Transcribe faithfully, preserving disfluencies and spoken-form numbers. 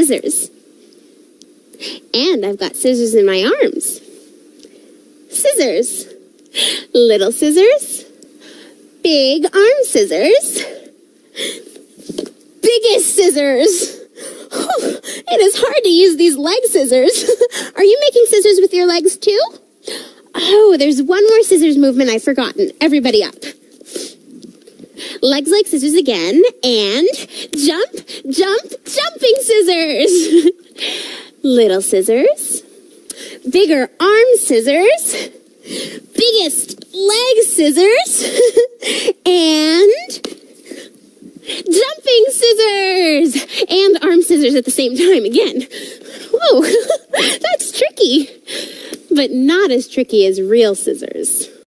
scissors. And I've got scissors in my arms. Scissors. Little scissors. Big arm scissors. Biggest scissors. Oh, it is hard to use these leg scissors. Are you making scissors with your legs too? Oh, there's one more scissors movement I've forgotten. Everybody up. Legs like scissors again, and jump, jump, jumping scissors. Little scissors, bigger arm scissors, biggest leg scissors, and jumping scissors, and arm scissors at the same time again. Whoa, that's tricky, but not as tricky as real scissors.